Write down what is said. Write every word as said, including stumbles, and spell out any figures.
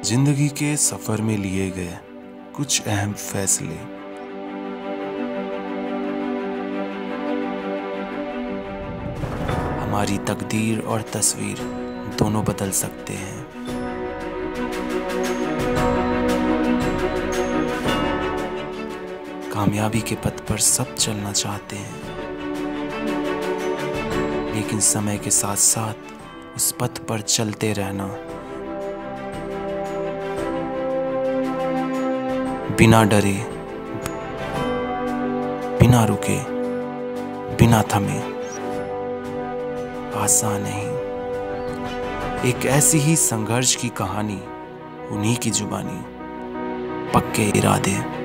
जिंदगी के सफर में लिए गए कुछ अहम फैसले, हमारी तकदीर और तस्वीर दोनों बदल सकते हैं। कामयाबी के पथ पर सब चलना चाहते हैं, लेकिन समय के साथ साथ उस पथ पर चलते रहना, बिना डरे, बिना रुके, बिना थमे, आसान नहीं। एक ऐसी ही संघर्ष की कहानी, उन्हीं की जुबानी, पक्के इरादे।